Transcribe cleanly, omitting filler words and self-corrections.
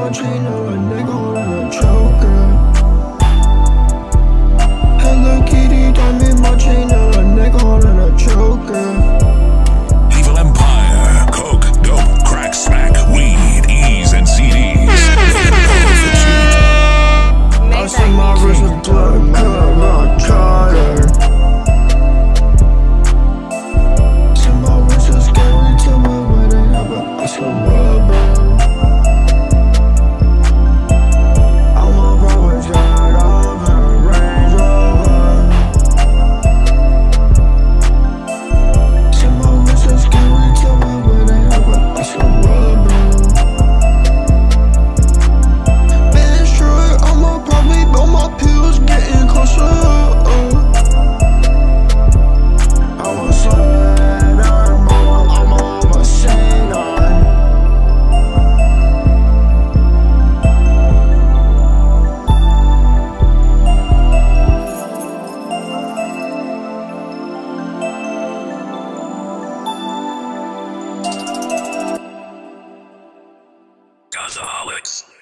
my chain, a nigga holding a choker. Hello Kitty, diamond, my chain, a nigga holding a choker. Evil Empire, coke, dope, crack, smack, weed, E's and CDs. I see my wrist with blood, cut, rock, charter. See my wrist is scary, tell me where they have a ice cream rubber. I'm a rubber jet off in a Range Rover. See my wrist is scary, tell me where they have a ice cream rubber. My pills getting closer. I was so mad, I'm on my sailor. Gazaholics.